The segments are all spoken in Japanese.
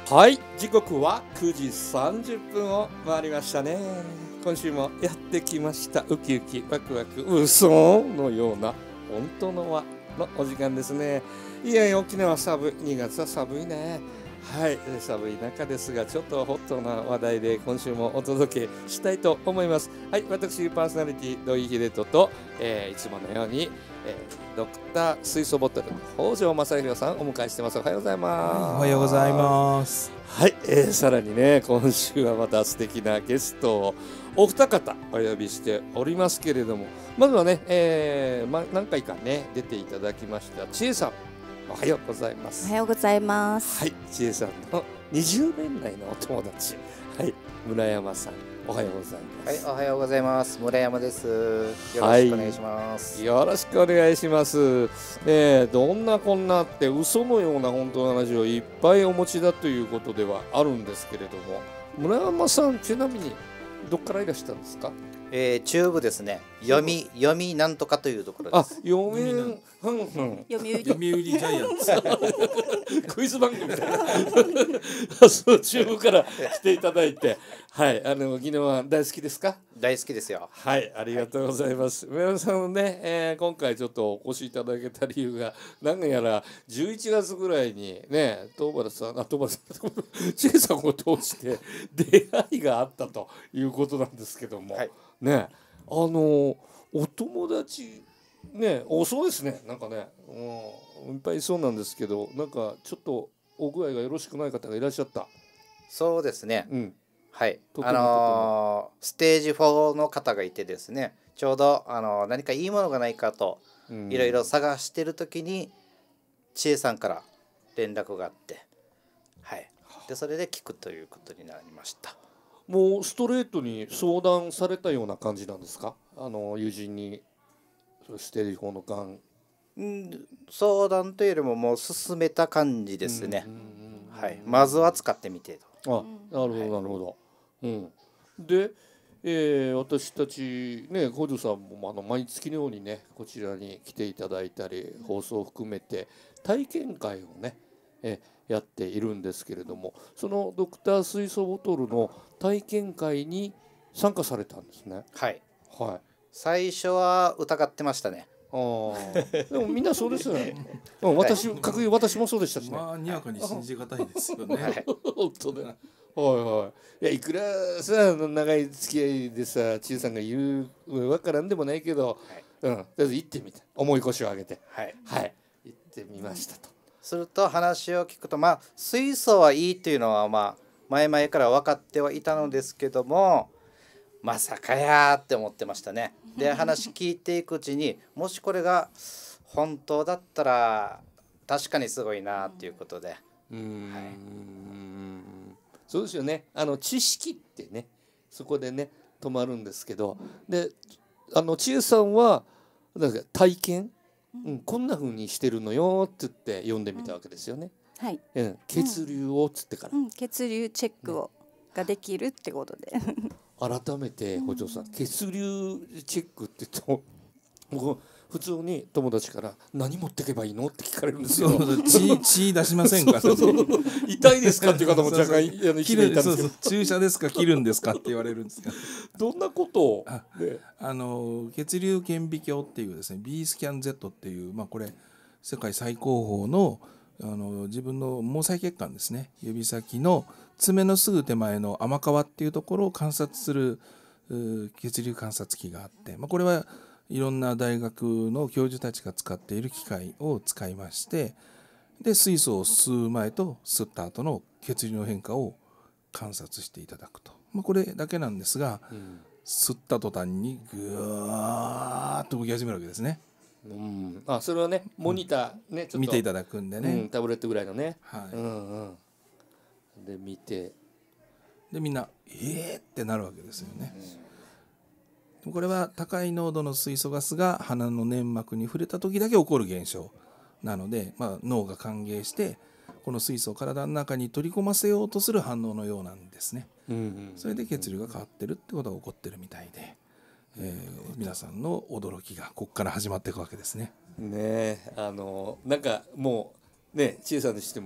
はい、時刻は9時30分を回りましたね。今週もやってきました。ウキウキワクワク嘘のような本当の輪のお時間ですね。いやいや、沖縄寒い、2月は寒いね。はい、寒い中ですが、ちょっとホットな話題で今週もお届けしたいと思います。はい、私パーソナリティ土井秀人と、いつものように、ドクター水素ボトル北条正弘さんをお迎えしてます。おはようございます。 おはようございます。 はい、さらにね、今週はまた素敵なゲストをお二方お呼びしておりますけれども、まずはね、何回かね出ていただきました千恵さん、おはようございます。 おはようございます。 はい、千恵さんの20年来のお友達、はい、村山さん、おはようございます。 はい、おはようございます。村山です。よろしくお願いします。 よろしくお願いします。どんなこんなって嘘のような本当の話をいっぱいお持ちだということではあるんですけれども、村山さん、ちなみにどっからいらしたんですか？ 中部ですね。読みなんとかというところです。 読売読売ジャイアンツクイズ番組みたいなそう中部から来ていただいて、はい、沖縄大好きですか？ 大好きですよ。 はい、ありがとうございます。村山さんのね、今回ちょっとお越しいただけた理由が何やら11月ぐらいにね、東原さん千恵さんを通して出会いがあったということなんですけども、はい、ね、お友達ね、そうですね、なんかね、いっぱいいそうなんですけど、なんかちょっとお具合がよろしくない方がいらっしゃった。 そうですね。 うん、 はい。ステージ4の方がいてですね、ちょうど何かいいものがないかといろいろ探してる時に千恵さんから連絡があって、はい。でそれで聞くということになりました。 もうストレートに相談されたような感じなんですか？友人にステージ4のがん、 相談というよりももう進めた感じですね。はい。まずは使ってみてと。 なるほど、なるほど。うん、で、私たちね、北条さんも毎月のようにねこちらに来ていただいたり、放送を含めて体験会をね、やっているんですけれども、そのドクター水素ボトルの体験会に参加されたんですね。 はい、 はい、 最初は疑ってましたね。 でもみんなそうですよね。私もそうでしたしね。 まあにわかに信じがたいですよね。 本当ね。はい。いや、いくらさ長い付き合いでさ、千恵さんが言うわからんでもないけど、とりあえず行ってみた。重い腰を上げて、はい、行ってみましたと。 すると話を聞くと、水素はいいというのは前々から分かってはいたのですけども、まさかやーって思ってましたね。で話聞いていくうちに、もしこれが本当だったら確かにすごいなっていうことで、 そうですよね。知識ってね、そこでね止まるんですけど、で千恵さんはなんか体験、こんな風にしてるのよって言って読んでみたわけですよね。 はい。 血流をつってから、 血流チェックを、ができるってことで。 改めて北条さん、血流チェックって言うと、僕普通に友達から何持ってけばいいのって聞かれるんですよ。 血出しませんか？ 痛いですかっていう方も若干いたんですけど、 注射ですか、切るんですかって言われるんですが、 どんなことを、 血流顕微鏡っていうですね、 B スキャン Z っていう、これ世界最高峰の自分の毛細血管ですね、指先の爪のすぐ手前の甘皮っていうところを観察する血流観察機があって、これはいろんな大学の教授たちが使っている機械を使いまして、で水素を吸う前と吸った後の血流の変化を観察していただくと、これだけなんですが、吸った途端にぐわーっと動き始めるわけですね。 それはね、モニターね、ちょっと見ていただくんでね、 タブレットぐらいのね、 はいで見て、 でみんなってなるわけですよね。これは高い濃度の水素ガスが鼻の粘膜に触れた時だけ起こる現象なので、脳が歓迎してこの水素を体の中に取り込ませようとする反応のようなんですね。それで血流が変わってるってことが起こってるみたいで、皆さんの驚きがここから始まっていくわけですね。 なんかもうね、千恵さんにしても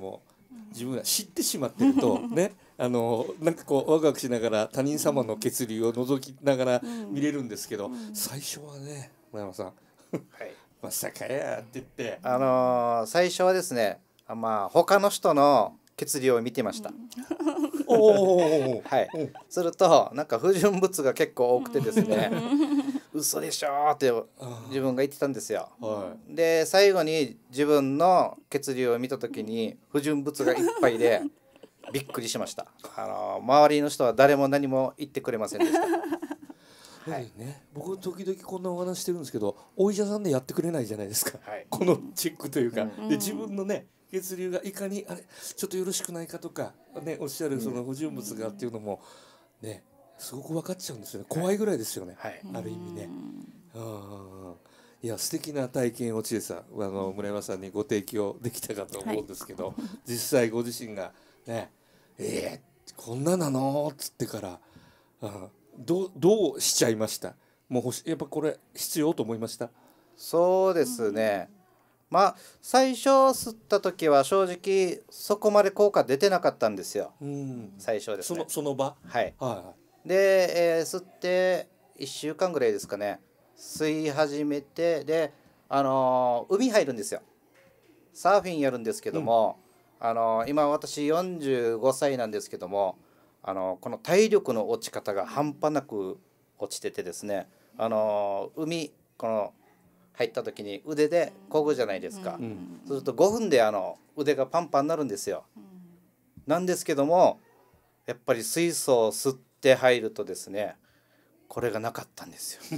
自分が知ってしまってるとねなんかこうワクワクしながら他人様の血流を覗きながら見れるんですけど、最初はね村山さんはいまさかやって言って、 最初はですね他の人の血流を見てました。はい、するとなんか不純物が結構多くてですね嘘でしょって自分が言ってたんですよ。で最後に自分の血流を見た時に不純物がいっぱいでびっくりしました。周りの人は誰も何も言ってくれませんでした。 はいね、僕時々こんなお話してるんですけどお医者さんでやってくれないじゃないですか、 はい、 このチェックというか、で自分のね血流がいかにちょっとよろしくないかとか、ね、おっしゃるその不純物がっていうのもねすごく分かっちゃうんですよね。怖いぐらいですよね、はい、ある意味ね。いや素敵な体験を千恵さん村山さんにご提供できたかと思うんですけど、はい、実際ご自身がねこんななのっつってからどうしちゃいました？もうやっぱこれ必要と思いました？ そうですね、最初吸った時は正直そこまで効果出てなかったんですよ、最初ですね。 その場、 はいはい、で、吸って1週間ぐらいですかね吸い始めてで、海入るんですよ。サーフィンやるんですけども、今私45歳なんですけどもこの体力の落ち方が半端なく落ちててですね海この入った時に腕で漕ぐじゃないですか、そうすると5分で腕がパンパンになるんですよ、なんですけどもやっぱり水素を吸って入るとですねこれがなかったんですよ。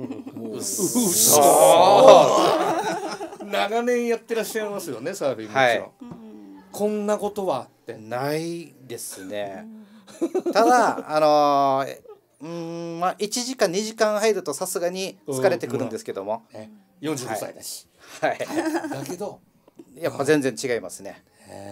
長年やってらっしゃいますよねサーフィンもちろん、はい、こんなことはってないですね。ただ1時間2時間入るとさすがに疲れてくるんですけども、 45歳だし、 はい、 だけどやっぱ全然違いますね。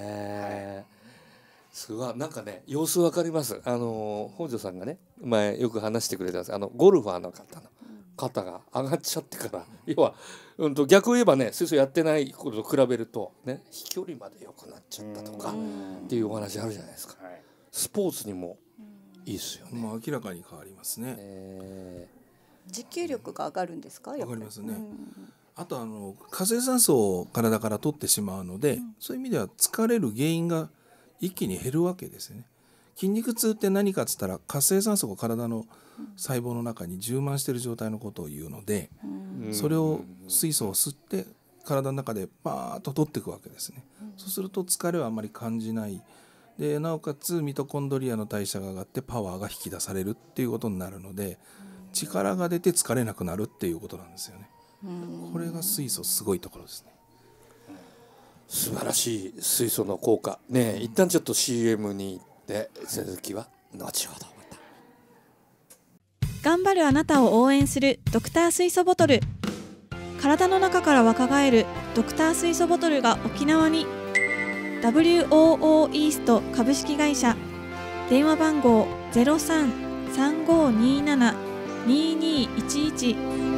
すごいなんかね様子わかります。本庄さんがね前よく話してくれたんですゴルファーの方の肩が上がっちゃってから要は、逆を言えばね水素やってないことと比べるとね飛距離まで良くなっちゃったとかっていうお話あるじゃないですか。スポーツにもいいですよね。 明らかに変わりますね。 持久力が上がるんですか？ 上がりますね。あと活性酸素を体から取ってしまうので、そういう意味では疲れる原因が一気に減るわけですよね。筋肉痛って何かっつったら活性酸素が体の細胞の中に充満している状態のことを言うので、それを水素を吸って体の中でバーッと取っていくわけですね。そうすると疲れはあまり感じないで、なおかつミトコンドリアの代謝が上がってパワーが引き出されるっていうことになるので、力が出て疲れなくなるっていうことなんですよね。これが水素すごいところですね。 素晴らしい水素の効果ね。一旦ちょっと CM に行って続きは後ほど。 頑張るあなたを応援するドクター水素ボトル。体の中から若返るドクター水素ボトルが沖縄に。WOO イースト株式会社。電話番号 03-3527-2211。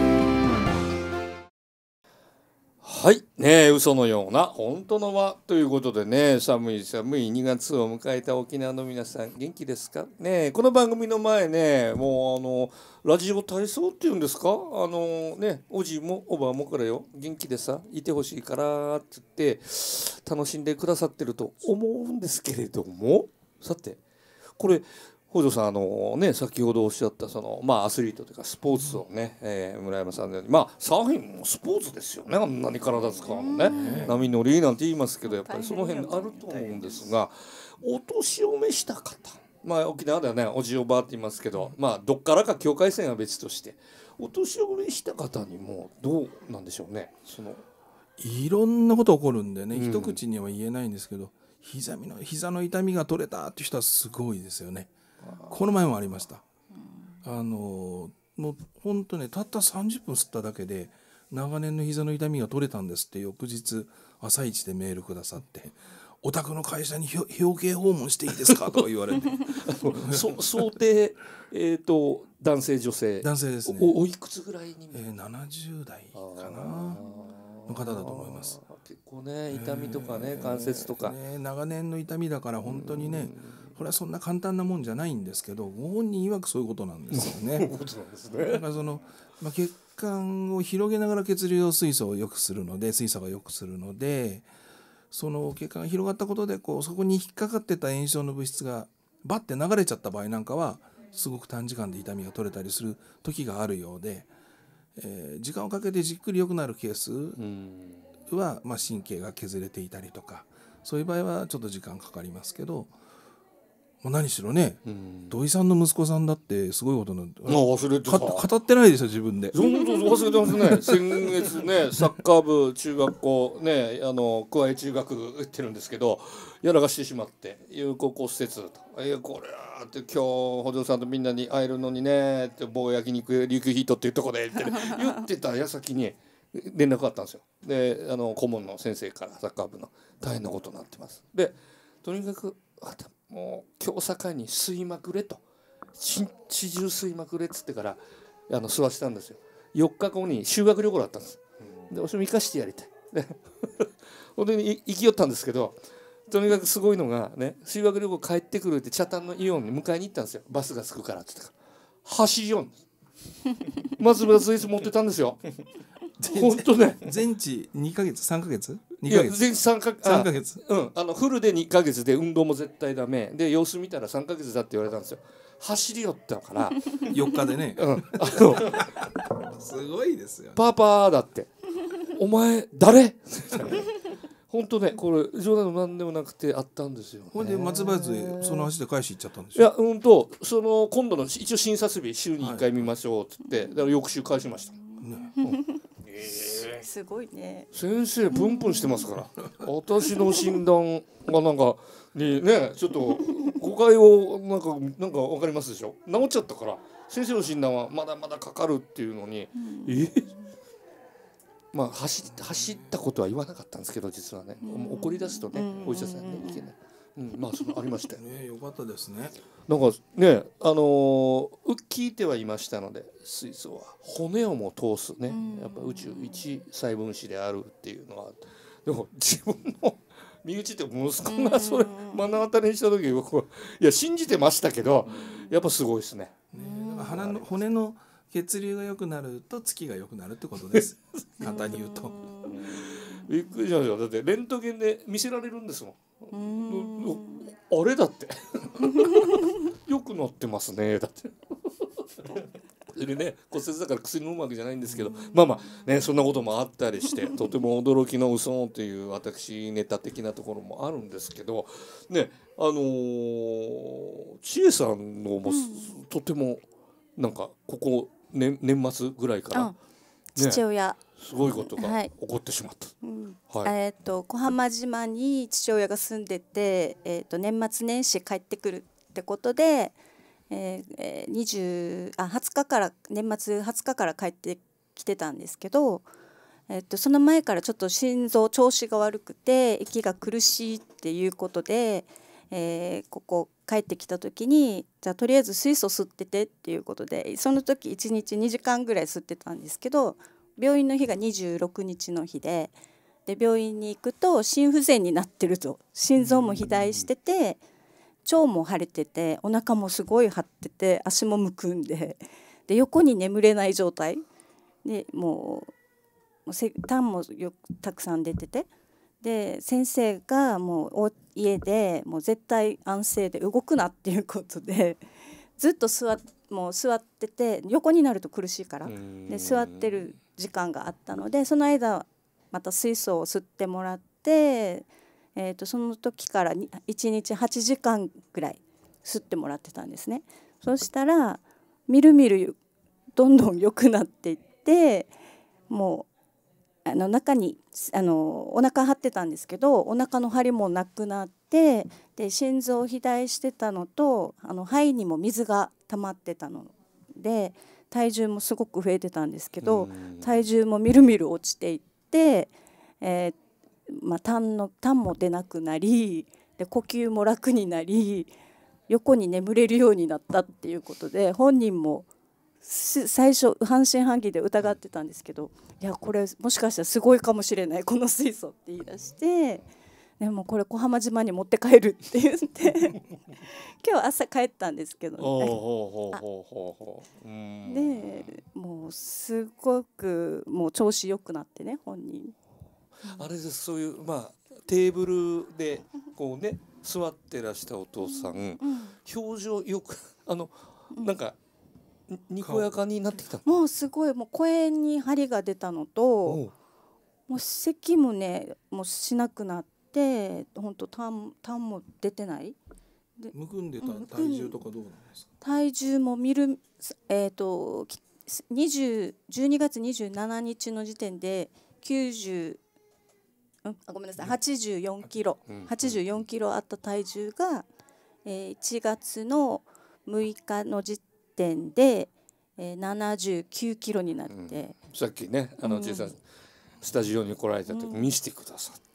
はいね、嘘のような本当の輪ということでね、寒い2月を迎えた沖縄の皆さん元気ですかね。この番組の前ねもうラジオ体操っていうんですかね、おじいもおばあもからよ元気でさいてほしいからって言って楽しんでくださってると思うんですけれども、さてこれ北条さん先ほどおっしゃったアスリートというかスポーツをね、村山さんのようにサーフィンもスポーツですよね。あんなに体使うのね、波乗りなんて言いますけどやっぱりその辺あると思うんですが、お年を召した方、沖縄ではねおじおばあって言いますけど、どっからか境界線は別としてお年を召した方にもどうなんでしょうね。 いろんなこと起こるんでね、一口には言えないんですけど、膝の痛みが取れたっていう人はすごいですよね。この前もありました。もう本当ね、たった30分吸っただけで長年の膝の痛みが取れたんですって翌日朝一でメールくださって、お宅の会社に表敬訪問していいですかとか言われて想定男性女性ですね。 おいくつぐらいに、 70代かなの方だと思います。 結構ね痛みとかね関節とか、 ね、長年の痛みだから本当にね、これはそんな簡単なもんじゃないんですけど、ご本人曰くそういうことなんですよね。 そういうことなんですね。 だから血管を広げながら血流水素を良くするので、水素が良くするので、その血管が広がったことでそこに引っかかってた炎症の物質がバッて流れちゃった場合なんかはすごく短時間で痛みが取れたりする時があるようで、時間をかけてじっくり良くなるケースは、神経が削れていたりとか、そういう場合はちょっと時間かかりますけど、何しろね、土井さんの息子さんだってすごいことなんで、 忘れてた。 語ってないですよ自分で。 そう忘れてますね。先月ねサッカー部中学校ね桑江中学行ってるんですけど、やらかしてしまって有効骨折と、これはって今日補助さんとみんなに会えるのにねって棒焼肉琉球ヒートっていうとこでって言ってた矢先に連絡があったんですよ。で顧問の先生からサッカー部の大変なことになってます。でとにかくもう今日境に吸いまくれと、一日中吸いまくれっつってから吸わせたんですよ。4日後に修学旅行だったんです。で私も生かしてやりたい。で本当に行きよったんですけど、とにかくすごいのがね、修学旅行帰ってくるって北谷のイオンに迎えに行ったんですよ。バスが着くからって言ったから走りよんです。松村スイーツ持ってたんですよ。本当ね。 全治2ヶ月3ヶ月2 いやヶ月全治3ヶ月。フルで2ヶ月で運動も絶対ダメで、様子見たら3ヶ月だって言われたんですよ。走りよったから 4日でね、すごいですよ、ね、 パパだってお前誰本当ね、これ冗談でも何でもなくてあったんですよ、ね。 ほんで松林でその足で返し行っちゃったんですよ。 いや今度の一応診察日週に1回見ましょうって言って、だから翌週返しました、 すごいね。 先生プンプンしてますから私の診断がなんかにねちょっと誤解をなんか分かりますでしょ。治っちゃったから先生の診断はまだまだかかるっていうのに、走ったことは言わなかったんですけど、実はね、怒り出すとね、お医者さんねいけない、そのありましたよね。 よかったですね。 なんかね聞いてはいましたので、水素は骨をも通すね、やっぱ宇宙一細分子であるっていうのは、でも自分の身内って息子がそれ目の当たりにした時いや信じてましたけど、やっぱすごいですね。 骨の血流が良くなると月が良くなるってことです。簡単に言うと。 びっくりしましたよ。だってレントゲンで見せられるんですもん。あれだって良くなってますねだって。それでね、骨折だから薬飲むわけじゃないんですけど、ね、そんなこともあったりしてとても驚きの嘘という私ネタ的なところもあるんですけどね、千恵さんのも、とてもなんかここ、年末ぐらいから、ね、 父親すごいことが起こってしまった、 小浜島に父親が住んでて、年末年始帰ってくるってことで、20日から年末20日から帰ってきてたんですけど、その前からちょっと心臓調子が悪くて息が苦しいっていうことで、ここ帰ってきた時にじゃあとりあえず水素吸っててっていうことで、その時1日2時間ぐらい吸ってたんですけど、病院の日が26日の日で、病院に行くと心不全になってると、心臓も肥大してて腸も腫れててお腹もすごい張ってて足もむくんで、横に眠れない状態で、もう痰もたくさん出てて、で先生がもう家でもう絶対安静で動くなっていうことでずっと座ってて、横になると苦しいからで座ってる時間があったので、その間また水素を吸ってもらって、その時から1日8時間ぐらい吸ってもらってたんですね。そしたらみるみるどんどん良くなっていって、もう中にお腹張ってたんですけど、お腹の張りもなくなって、で心臓肥大してたのと肺にも水が溜まってたので体重もすごく増えてたんですけど、体重もみるみる落ちていって、痰も出なくなり、で呼吸も楽になり、横に眠れるようになったっていうことで、本人も最初半信半疑で疑ってたんですけど、いやこれもしかしたらすごいかもしれないこの水素って言い出して、でもこれ小浜島に持って帰るって言って今日朝帰ったんですけどね。でもうすごくもう調子良くなってね、本人。 あれです、そういうまあテーブルでこうね座ってらしたお父さん、表情よくなんかにこやかになってきた。 もうすごいもう声に張りが出たのと、もう咳もねもうしなくなって、本当痰も出てない。 でむくんでた体重とかどうなんですか？ 体重も見る12月27日の時点でごめんなさい、84キロ、84キロあった体重が、1月の6日の時点で、79キロになって、 さっきね小さんスタジオに来られた時見せてくださって、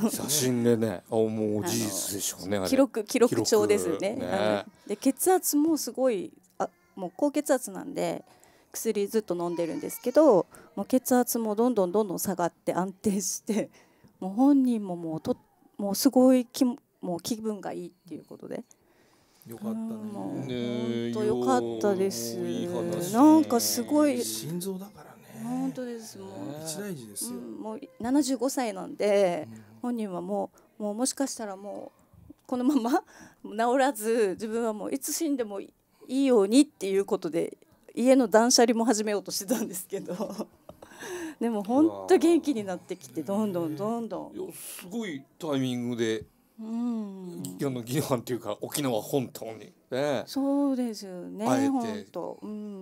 写真でね、もう事実でしょうね、あれ記録帳ですね。で血圧もすごいもう高血圧なんで薬ずっと飲んでるんですけど、もう血圧もどんどん下がって安定して、もう本人ももうすごいもう気分がいいっていうことで。 よかったね。 本当よかったです。なんかすごい。 心臓だからね。 本当です。もう一大事ですよ。 もう75歳なんで、本人はもしかしたらもうこのまま治らず、自分はもういつ死んでもいいようにっていうことで家の断捨離も始めようとしてたんですけどでも本当元気になってきて、どんどん。 すごいタイミングで。宜野湾っていうか沖縄本島に、ね、 そうですよね。本当、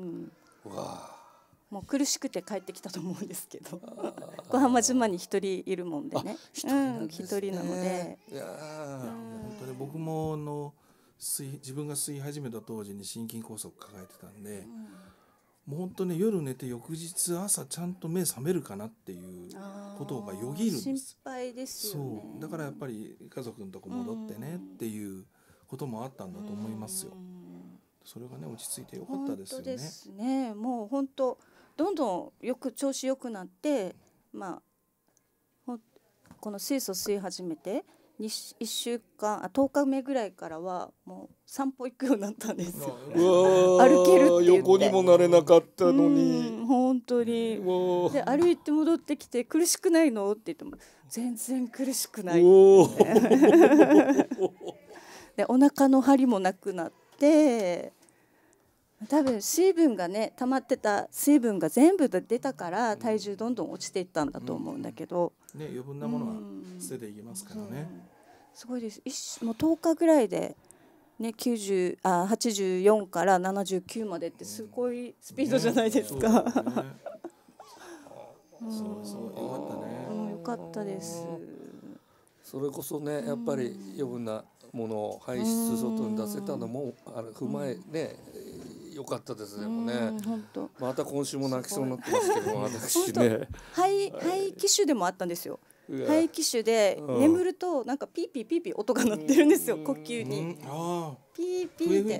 もう苦しくて帰ってきたと思うんですけど小浜島に一人いるもんでね、一人なので。 本当に僕も自分が吸い始めた当時に心筋梗塞抱えてたんで、もう本当ね、夜寝て翌日朝ちゃんと目覚めるかなっていうことがよぎるんです。 心配ですよね。 そうだからやっぱり家族のとこ戻ってねっていうこともあったんだと思いますよ。それがね落ち着いてよかったですよね。 本当ですね。もう本当どんどん調子良くなって、この水素吸い始めて1週間10日目ぐらいからはもう散歩行くようになったんですよ。歩けるって言って、 横にもなれなかったのに。 本当に。で歩いて戻ってきて苦しくないのって言っても全然苦しくないってでお腹の張りもなくなって、多分水分がね溜まってた水分が全部出たから体重どんどん落ちていったんだと思うんだけど、 余分なものは捨てていきますからね。 すごいです。もう10日ぐらいでね84から79までってすごいスピードじゃないですか。 そうよかったね。 よかったです。 それこそね、やっぱり余分なものを排出外に出せたのも踏まえね、良かったですね。もね。また今週も泣きそうになってますけど、私ね。 肺気腫でもあったんですよ。肺気腫で眠るとなんかピーピー音が鳴ってるんですよ、呼吸に。ピーピーって。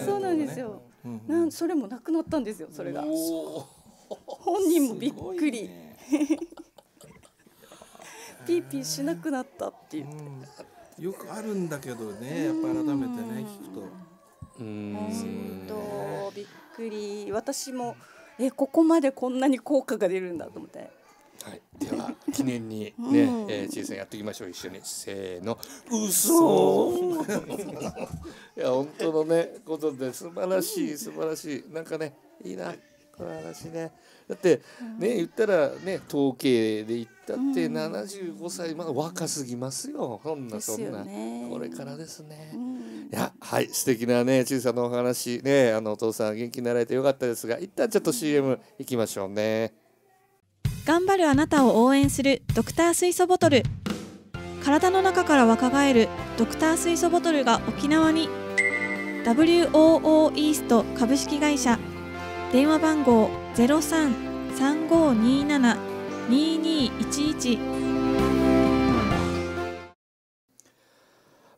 そうなんですよ。それもなくなったんですよ、それが。本人もびっくり。ピーピーしなくなったっていう。 よくあるんだけどね、やっぱ改めてね聞くと。 びっくり。私もここまでこんなに効果が出るんだと思って。 はい、では記念にね、ちいさんやっていきましょう、一緒に。せーの、嘘いや本当のねことで素晴らしい。なんかねいいなこの話ね。だってね言ったらね統計で言ったって75歳まだ若すぎますよ。そんなこれからですね。いや、はい、素敵なねちいさんのお話ね、お父さん元気になられてよかったですが、一旦ちょっと CM 行きましょうね。 頑張るあなたを応援するドクター水素ボトル。体の中から若返るドクター水素ボトルが沖縄に。 WOO イースト株式会社、電話番号 03-3527-2211。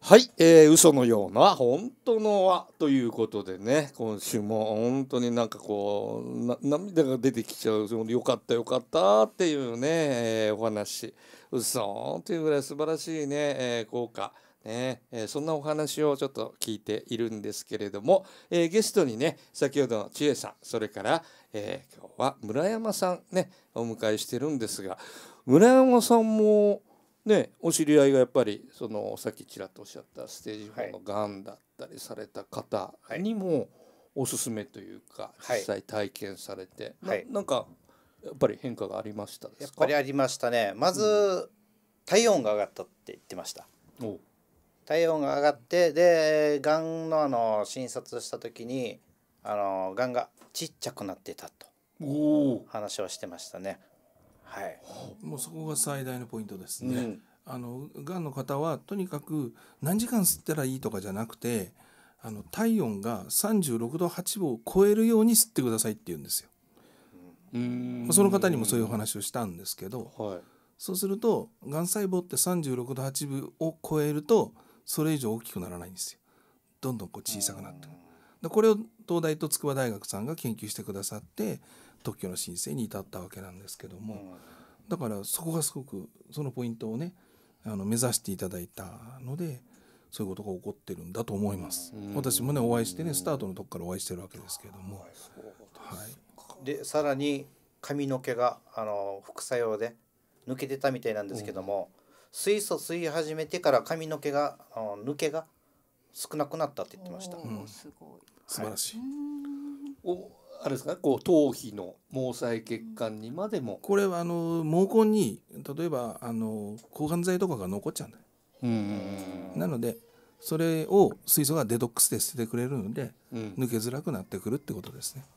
はい、嘘のような本当のはということでね、今週も本当になんかこう涙が出てきちゃう、よかったよかったっていうね、お話、嘘というぐらい素晴らしいね、効果ね、そんなお話をちょっと聞いているんですけれども、ゲストにね先ほどの千恵さん、それから、今日は村山さんねお迎えしてるんですが、村山さんもね、お知り合いがやっぱりそのさっきちらっとおっしゃったステージ4のがんだったりされた方にもおすすめというか、実際体験されて、なんかやっぱり変化がありましたですか？ やっぱりありましたね。まず、体温が上がったって言ってました。体温が上がって、でがんの診察した時にがんがちっちゃくなってたと話をしてましたね。はい、 もうそこが最大のポイントですね。がんの方はとにかく何時間吸ったらいいとかじゃなくて、体温が36度8分を超えるように吸ってくださいって言うんですよ。その方にもそういうお話をしたんですけど、そうするとがん細胞って36度8分を超えるとそれ以上大きくならないんですよ。どんどんこう小さくなってくる。これを東大と筑波大学さんが研究してくださって特許の申請に至ったわけなんですけども、だからそこがすごくそのポイントをね目指していただいたので、そういうことが起こってるんだと思います。私もねお会いしてねスタートのとこからお会いしてるわけですけども、 でさらに髪の毛が副作用で抜けてたみたいなんですけども、水素吸い始めてから髪の毛が抜けが少なくなったって言ってました。 すごい素晴らしい。 あれですか、こう頭皮の毛細血管にまでも、 これは毛根に例えば抗がん剤とかが残っちゃうんだよ。なのでそれを水素がデトックスで捨ててくれるので、抜けづらくなってくるってことですね。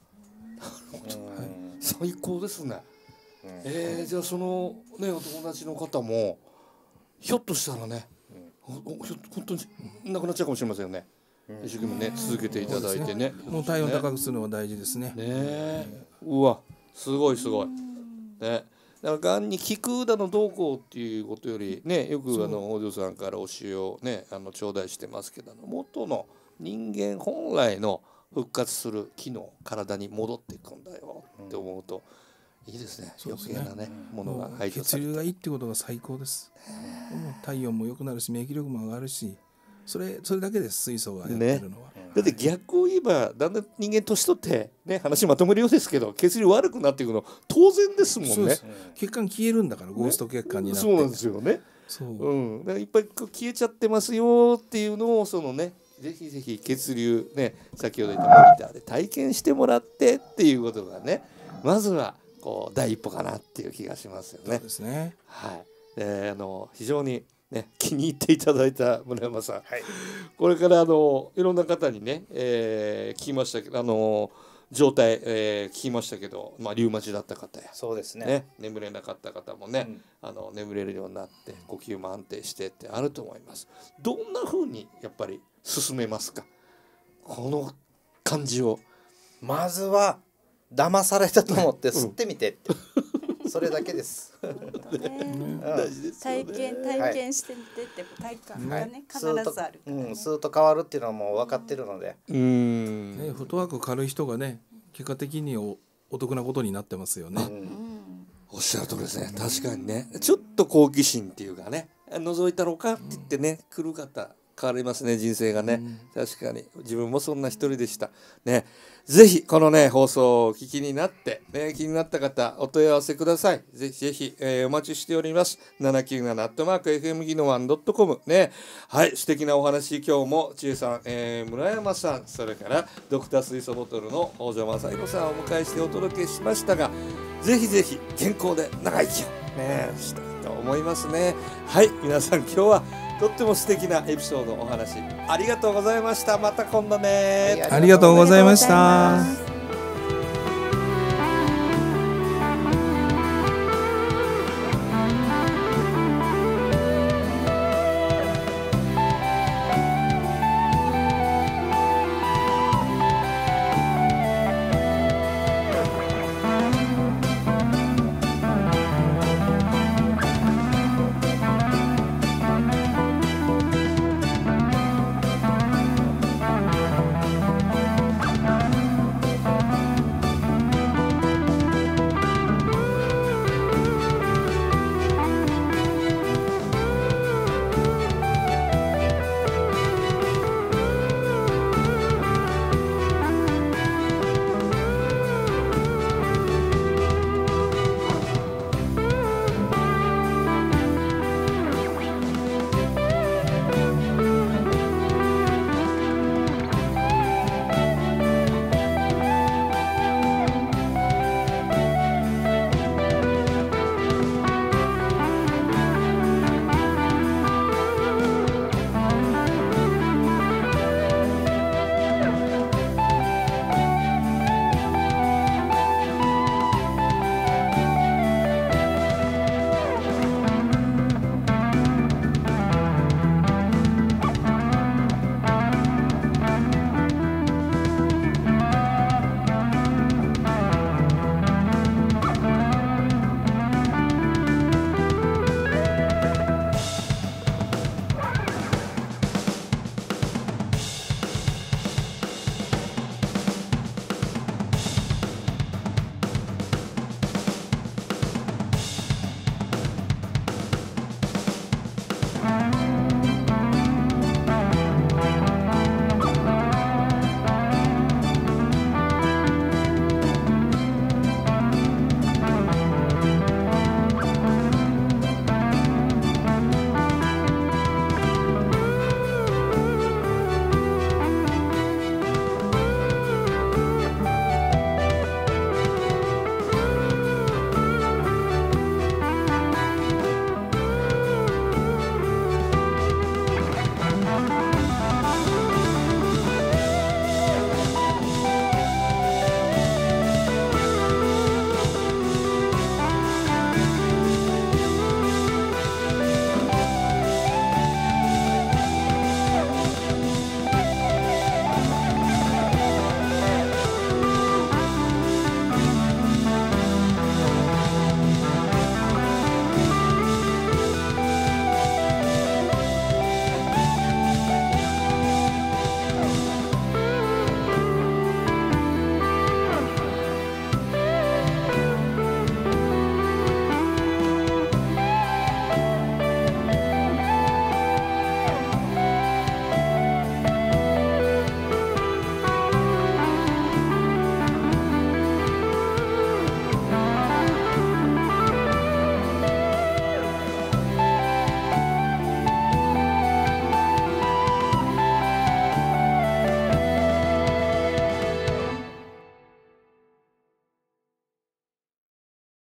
最高ですね。じゃあそのねお友達の方もひょっとしたらね、本当になくなっちゃうかもしれませんよね。一生懸命ね続けていただいてね。 もう体温高くするのは大事ですね。 うわすごいすごい。ね。だからがんに効くだのどうこうっていうことよりね、よくお嬢さんから教えをね頂戴してますけど、元の人間本来の復活する機能、体に戻っていくんだよって思うといいですね。余計なねものが排除されて、 血流がいいってことが最高です。体温も良くなるし免疫力も上がるし、それだけです水素がやってるのは。 だって逆を言えばだんだん人間年取ってね、話まとめるようですけど血流悪くなっていくの当然ですもんね。 血管消えるんだから、ゴースト血管になって。 そうなんですよね。だからいっぱい消えちゃってますよっていうのをぜひぜひ血流ね、先ほど言ったモニターで体験してもらってっていうことがね、まずはこう第一歩かなっていう気がしますよね。 そうですね。 非常にね気に入っていただいた村山さん、これからいろんな方にね、聞きましたけど状態、聞きましたけど、リウマチだった方や、 そうですね、 眠れなかった方もね、眠れるようになって呼吸も安定してってあると思います。どんな風にやっぱり進めますか、この感じを。 まずは騙されたと思って吸ってみてって、それだけです。 大事ですよね。 体験してみてって体感がね、必ずあるからね。 吸うと変わるっていうのはもう分かってるので。 フットワーク軽い人がね、結果的にお得なことになってますよね。 おっしゃるとおりですね。確かにね、ちょっと好奇心っていうかね、覗いたろかって言ってね、来る方変わりますね、人生がね。確かに自分もそんな一人でしたね。ぜひこのね放送をお聞きになって、気になった方お問い合わせください。ぜひぜひ、お待ちしております。797@fmginowan.com ね。はい、素敵なお話、今日も千恵さん、村山さん、それからドクター水素ボトルの北条正弘さんをお迎えしてお届けしましたが、ぜひぜひ健康で長生きをねしたいと思いますね。はい、皆さん今日はとっても素敵なエピソードお話ありがとうございました。また今度ね。 ありがとうございました。